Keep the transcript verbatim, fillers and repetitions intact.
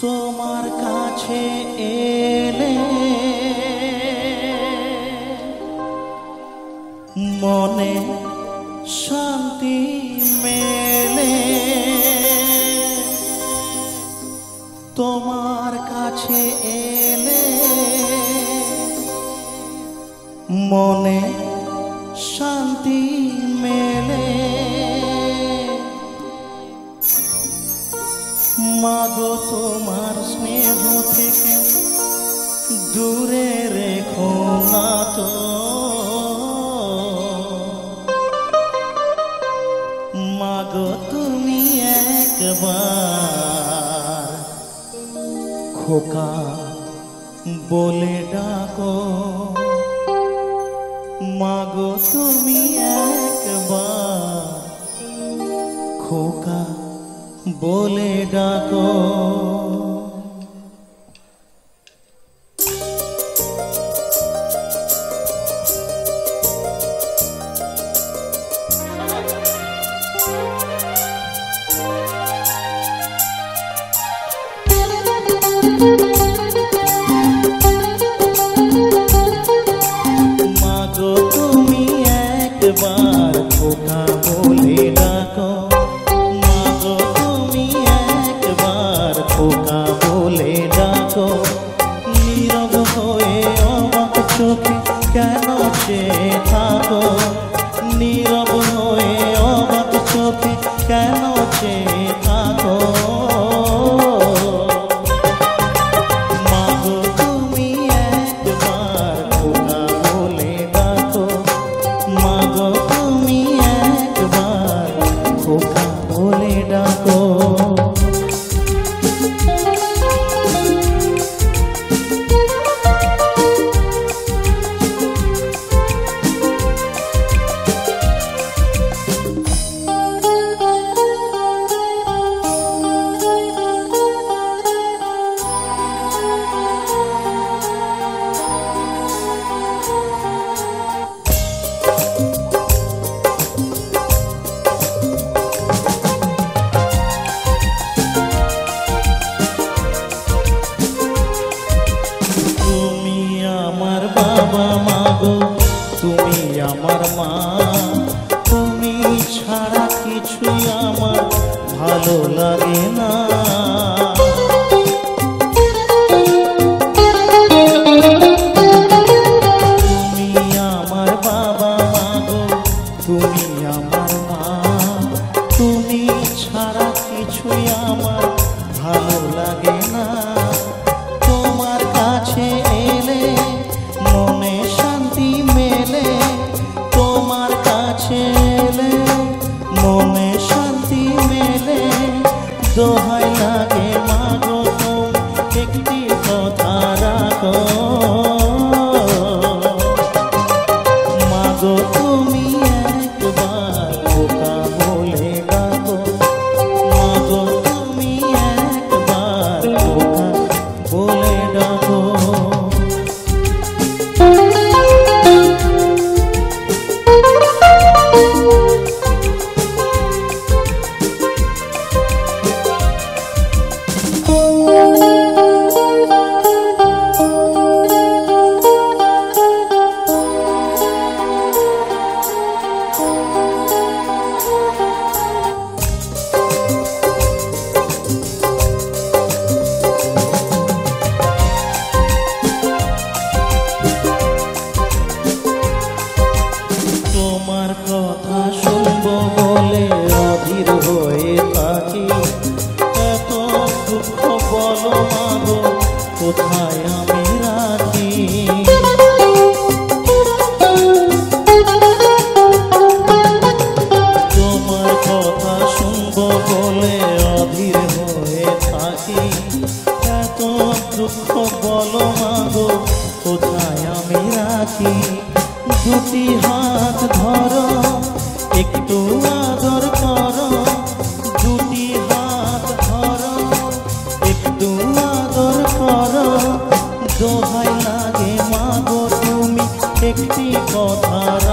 তোমার কাছে এলে মনে শান্তি মেলে, তোমার কাছে এলে মনে শান্তি মেলে। মাগো তোমার স্নেহ থেকে দূরে রেখো না তো, মাগো তুমি একবার খোকা বলে ডাকো, মাগো তুমি একবার খোকা বলে ডাকো। মাগো তুমি একবার খোকা বলে ডাকো, মাগো তুমি একবার খোকা বলে ডাকো। নীরব হয়ে অবাক চোখে কেন চেয়ে থাকো, নীরব হয়ে অবাক চোখে কেন চেয়ে থাকো। মাগো তুমি একবার খোকা বলে ডাকো, মাগো তুমি একবার খোকা বলে ডাকো। বাবা মাগো তুমি আমার মা, তুমি ছাড়া কিছুই আমার ভালো লাগে না। তুমি আমার বাবা মাগো তুমি আমার মা, তুমি ছাড়া কিছুই আমার ভালো লাগে না। তোমার কাছে এলে মনে শান্তি মেলে, তোমার কাছে এলে মনে শান্তি মেলে। দোহাই লাগে মাগো তুমি একটি কথা রাখো, মাগো তুমি একবার খোকা বলে ডাকো, মাগো তুমি একবার খোকা বলে ডাকো। তোমার কথা শুনবো বলে অধীর হয়ে থাকি, এত দুঃখ বলো মাগো কোথায় আমি রাখি। তোমার কথা শুনবো বলে অধীর হয়ে থাকি, এত দুঃখ বলো মাগো কোথায় আমি রাখি। দুটি হাত ধরো একটু আদর করো, দুটি হাত ধরো একটু আদর করো। দোহাই লাগে মাগো তুমি একটি কথা